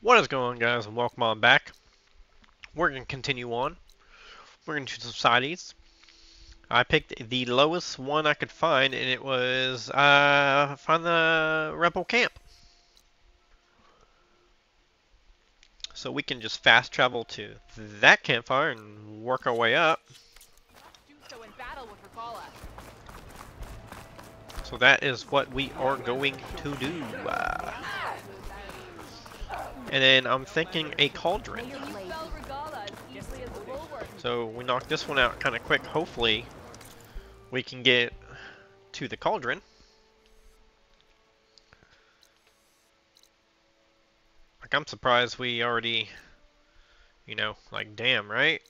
What is going on, guys, and welcome on back. We're going to continue on. We're going to do some sides. I picked the lowest one I could find, and it was find the rebel camp. So we can just fast travel to that campfire and work our way up. Do so in battle with Regala. So that is what we are going to do. And then I'm thinking a cauldron. So we knock this one out kind of quick. Hopefully we can get to the cauldron. Like, I'm surprised we already, like, damn, right?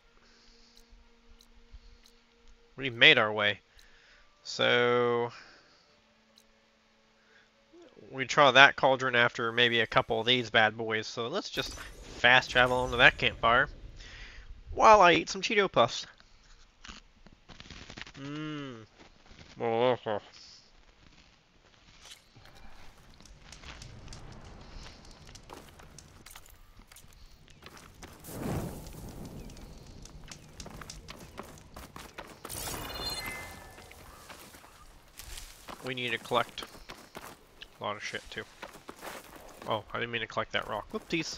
We've made our way. So we try that cauldron after maybe a couple of these bad boys. So let's just fast travel onto that campfire while I eat some Cheeto Puffs. Mmm. Oh. We need to collect a lot of shit too. Oh, I didn't mean to collect that rock. Whoopsies.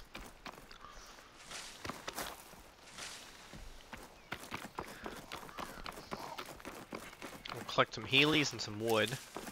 We'll collect some Heelys and some wood.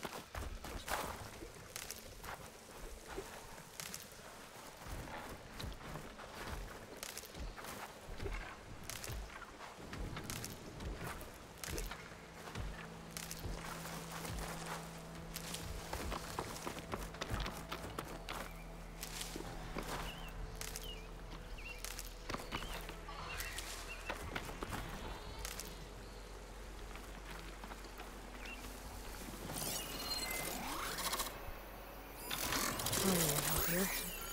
Here.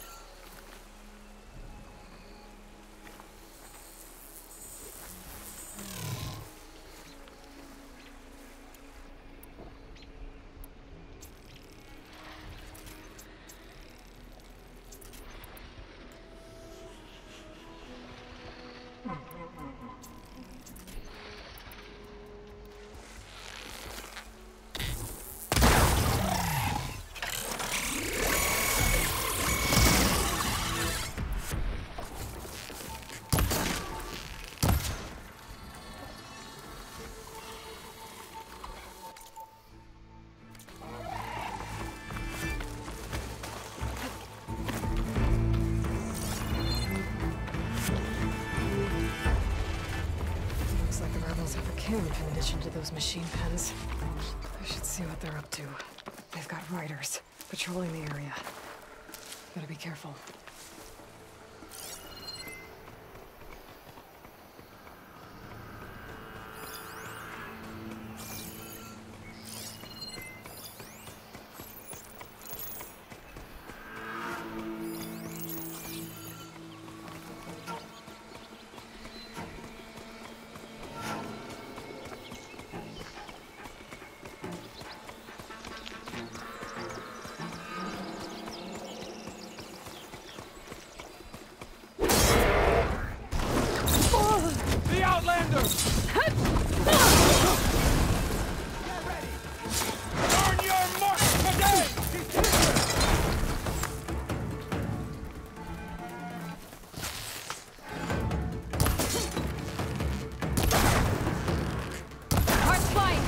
Looks like the rebels have a camp in addition to those machine pens. I should see what they're up to. They've got riders patrolling the area. Gotta be careful. The Outlander! Get ready! Earn your mark today! Hard flying!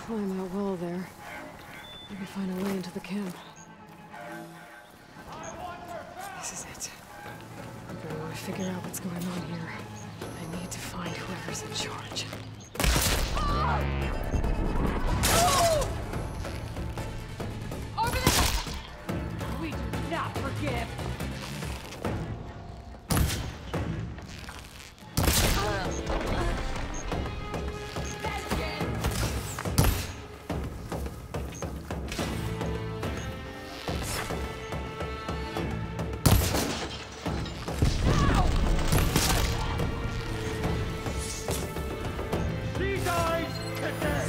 climb that wall there. Maybe find a way into the camp. This is it. If I want to figure out what's going on here, I need to find whoever's in charge. Over there! We do not forgive! She dies today!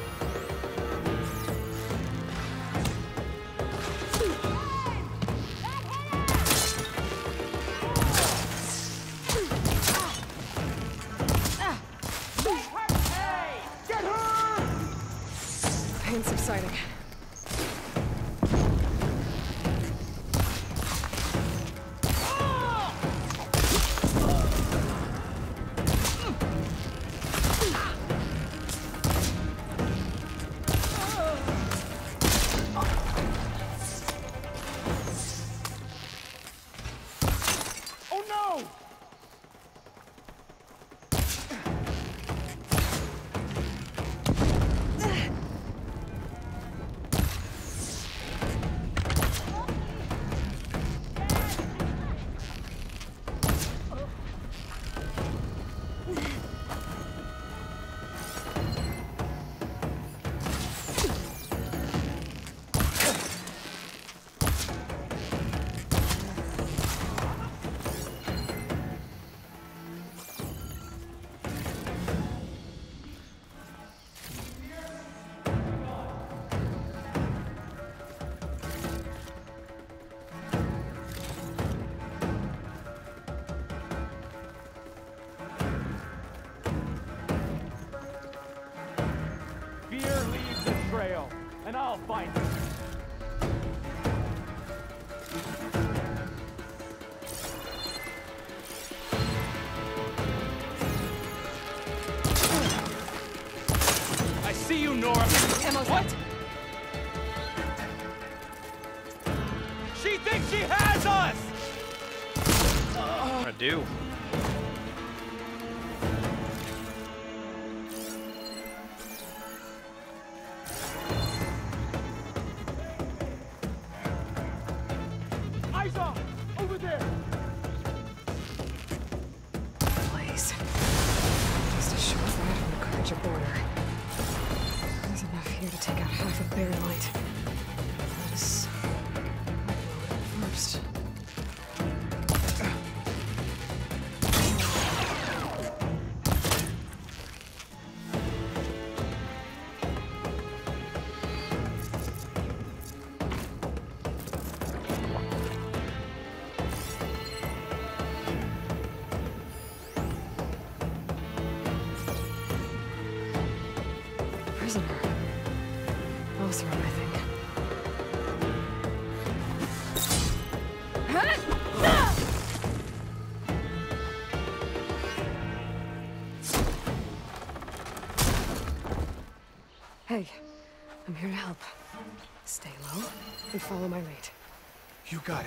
Hey! Get her! Pain subsiding. Oh no! Fear leaves a trail, and I'll find it. I see you, Nora. Ammo's What? out. She thinks she has us! I do. Eyes off! Over there! Please. Just a short ride from the Courage border. There's enough here to take out half of Bear Light. Let's load it first. Prisoner. Closer, I think. Hey, I'm here to help. Stay low and follow my lead. You got it.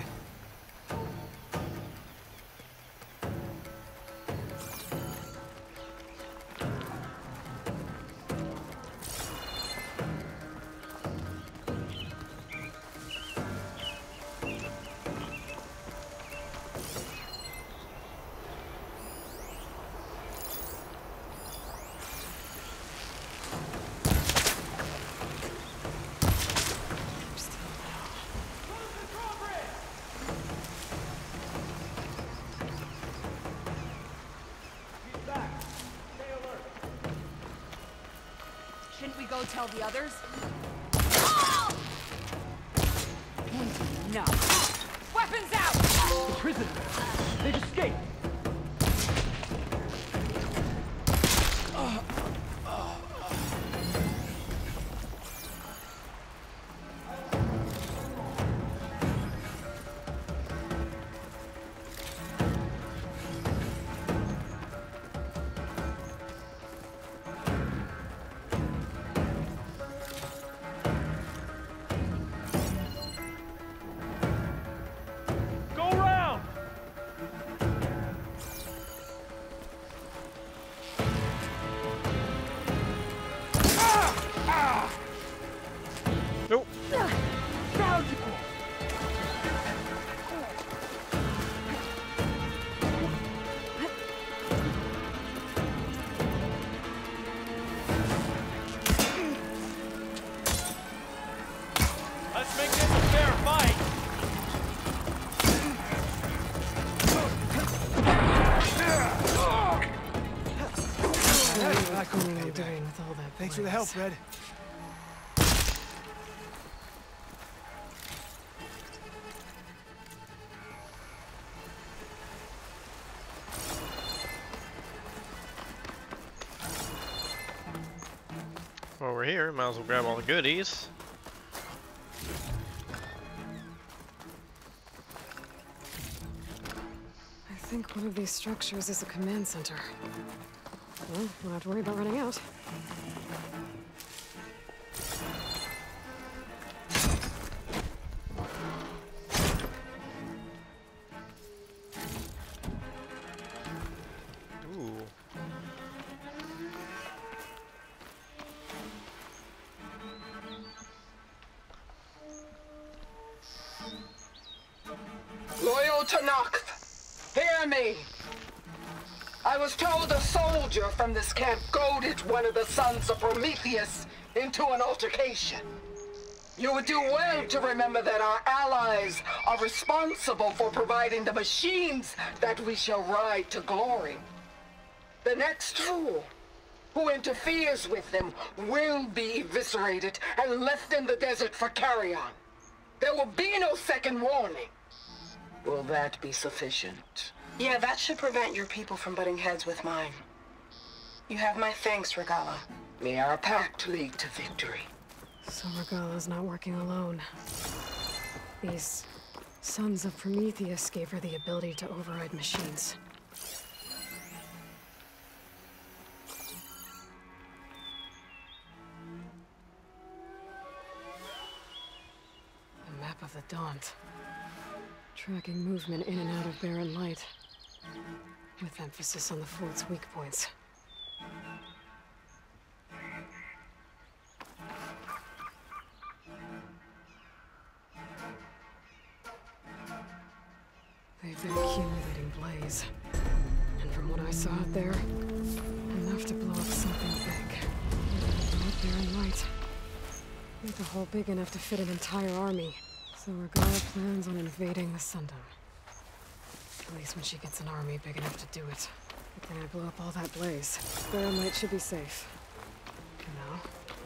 Shouldn't we go tell the others? No. Weapons out! The prisoners! They've escaped! planning on doing with all that Thanks for the help, blaze? Red. While we're here, might as well grab all the goodies. I think one of these structures is a command center. Well, don't have to worry about running out. Ooh. Loyal to Nox, hear me. I was told a soldier from this camp goaded one of the sons of Prometheus into an altercation. You would do well to remember that our allies are responsible for providing the machines that we shall ride to glory. The next fool who interferes with them will be eviscerated and left in the desert for carrion. There will be no second warning. Will that be sufficient? Yeah, that should prevent your people from butting heads with mine. You have my thanks, Regala. May our pact lead to victory. So Regala's not working alone. These sons of Prometheus gave her the ability to override machines. A map of the Daunt. Tracking movement in and out of barren light, with emphasis on the fort's weak points. They've been accumulating blaze, and from what I saw out there, enough to blow up something big. Not barren light. Make the hole big enough to fit an entire army. So Regala plans on invading the Sundom. At least when she gets an army big enough to do it. If they're gonna blow up all that blaze, barren light should be safe. For now.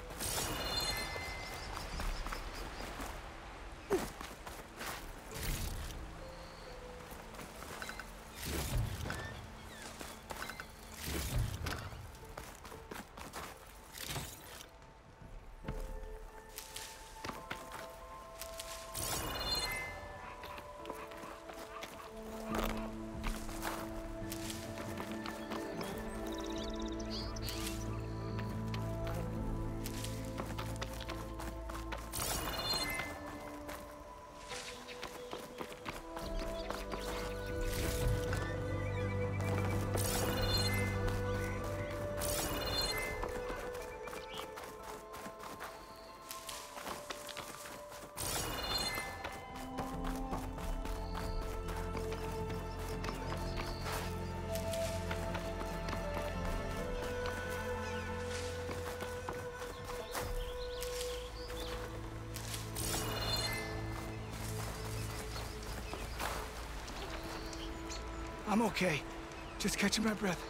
I'm okay. Just catching my breath.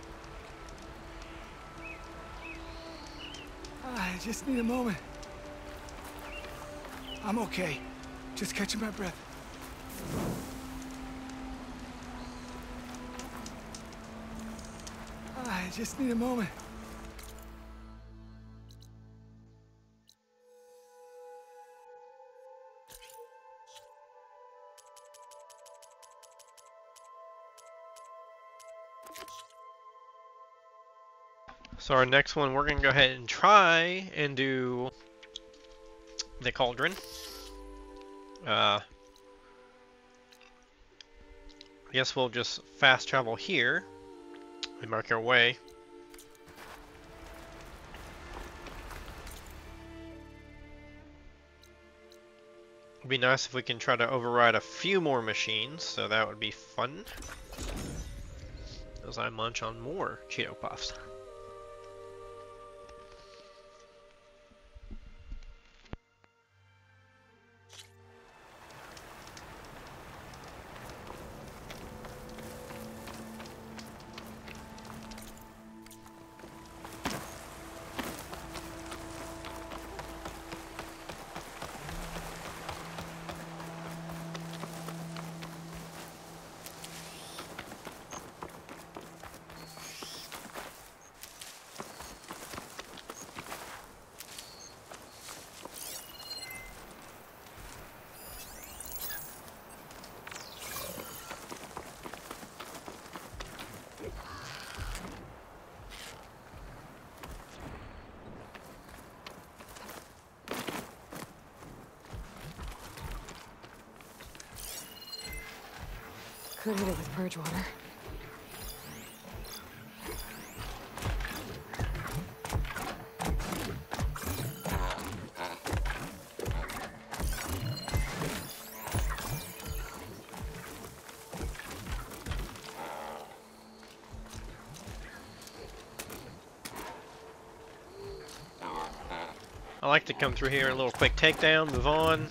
I just need a moment. I'm okay. Just catching my breath. I just need a moment. So our next one, we're gonna go ahead and try and do the cauldron. I guess we'll just fast travel here and mark our way. It'd be nice if we can try to override a few more machines, so that would be fun. As I munch on more Cheeto Puffs. Could hit it with purge water. I like to come through here, a little quick takedown, move on.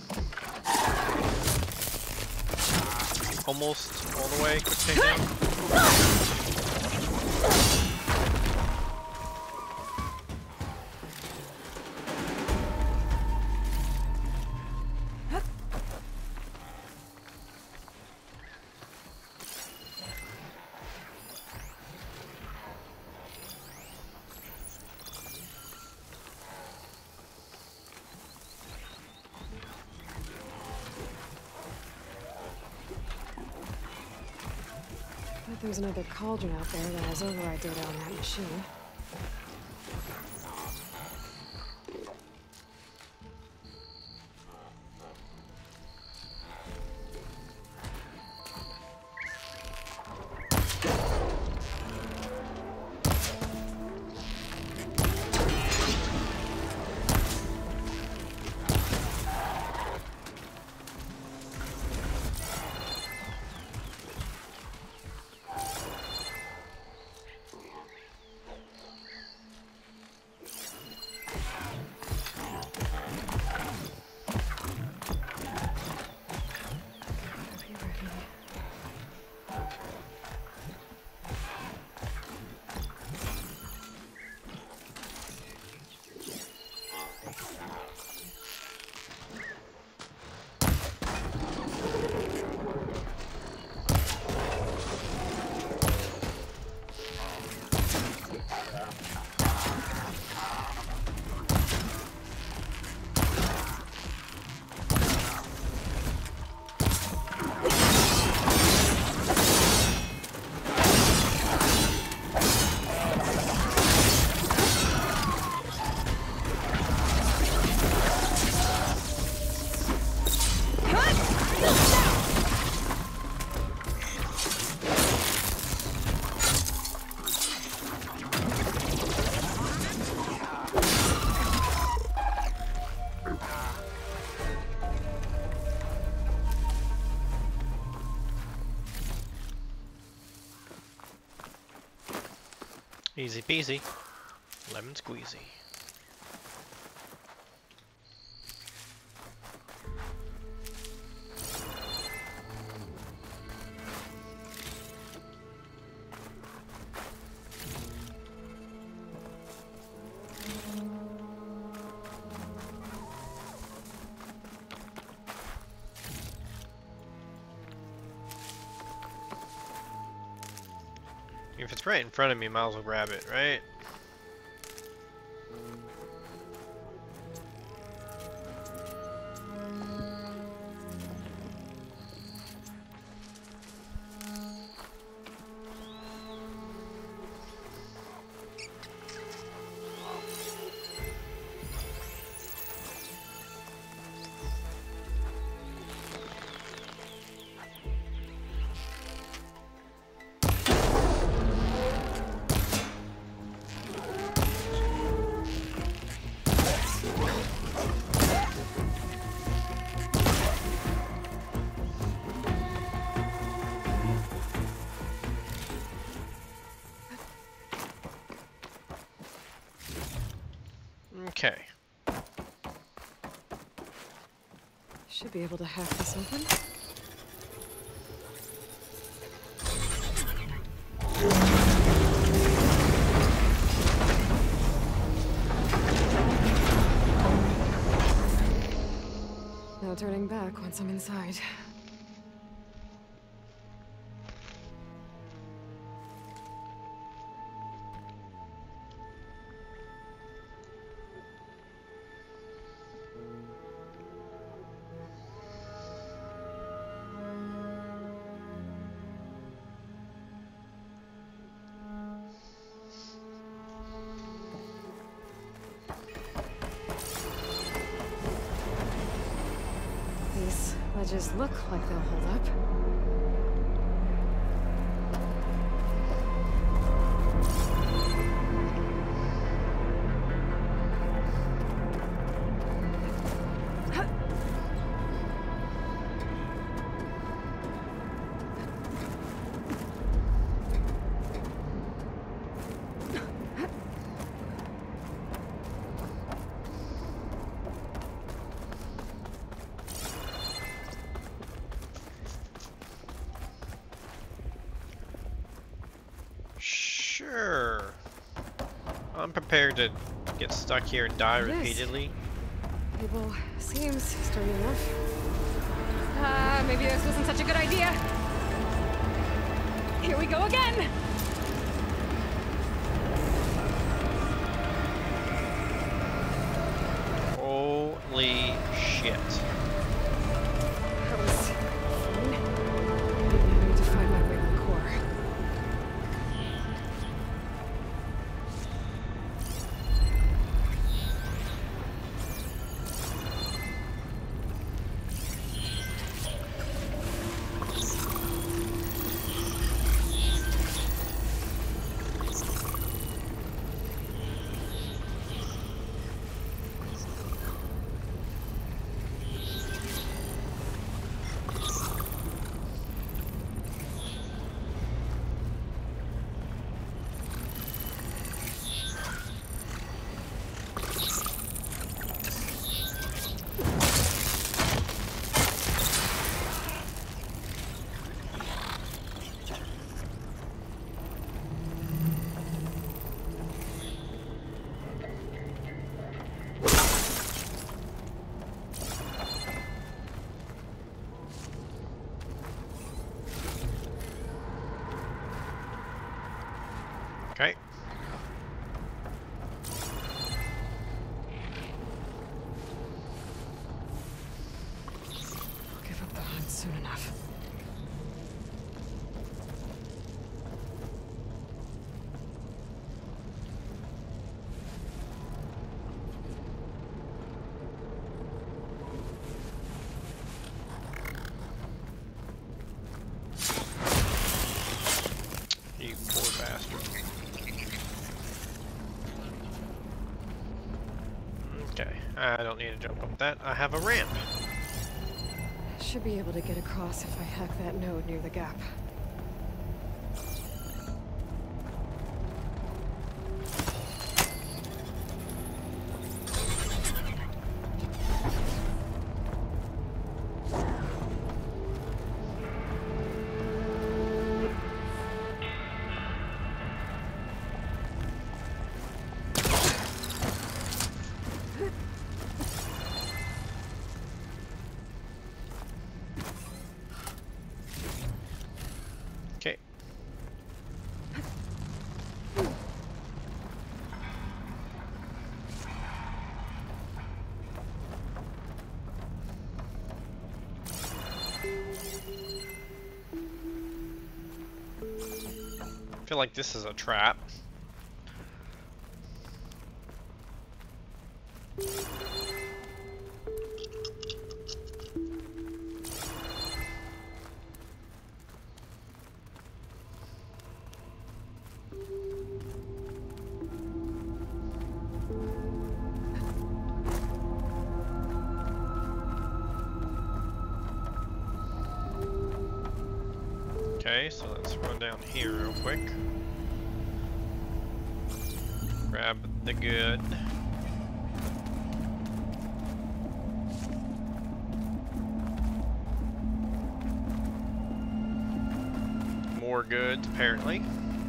Almost all the way, quick takedown. There's another cauldron out there that has override data on that machine. Easy peasy, lemon squeezy. If it's right in front of me, might as well grab it, right? Okay. Should be able to hack this open. No turning back once I'm inside. These ledges look like they'll hold up. Sure. I'm prepared to get stuck here and die It is. repeatedly. People seems sturdy enough. Maybe this wasn't such a good idea. Here we go again! Holy shit. That was fun. Maybe I need to find my way to the core. Okay. I'll give up the hunt soon enough. You poor bastard. Okay, I don't need to jump up that. I have a ramp. Should be able to get across if I hack that node near the gap. Okay. I feel like this is a trap. Okay, so let's run down here real quick. Grab the good. More goods, apparently.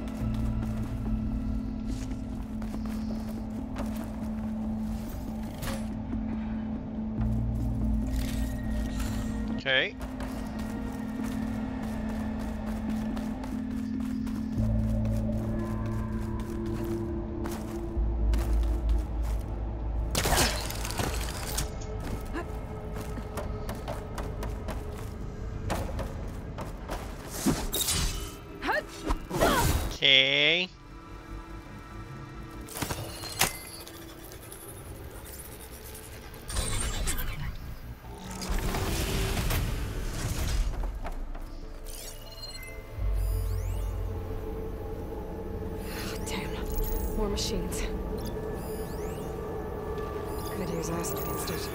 Okay. Okay. Damn. More machines. Could use acid against it.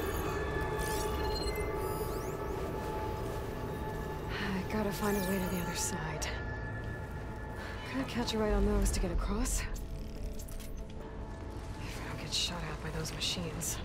I gotta find a way to the other side. Gotta catch a right on those to get across. If I don't get shot at by those machines.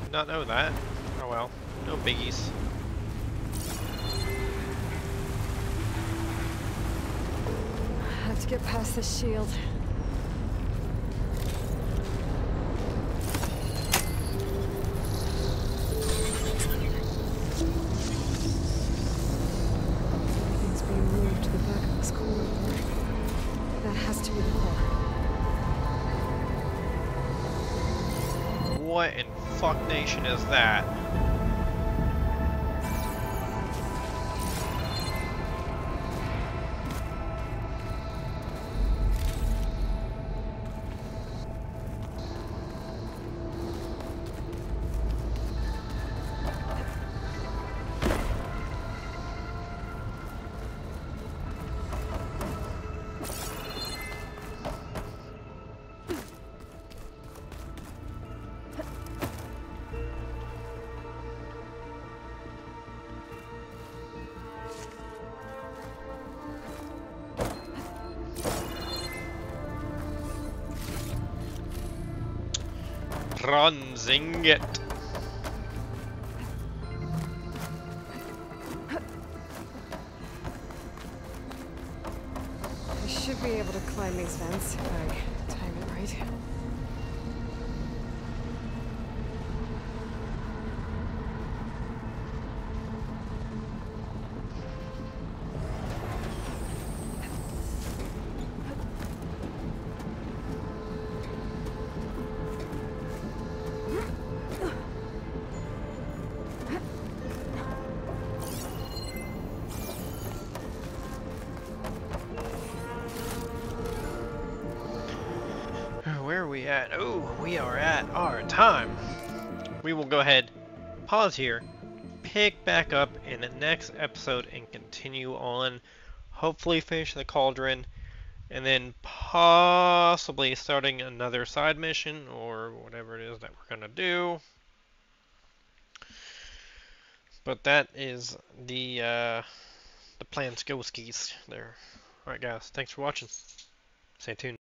Did not know that. Oh well, no biggies. I have to get past this shield. Everything's being moved to the back of this corridor. That has to be the core. What in fuck nation is that? Run, zing it. I should be able to climb these vents if I time it right. Where are we at? Oh, we are at our time. We will go ahead, pause here, pick back up in the next episode and continue on. Hopefully finish the cauldron and then possibly starting another side mission or whatever it is that we're gonna do. But that is the plan skills keys there. Alright guys, thanks for watching. Stay tuned.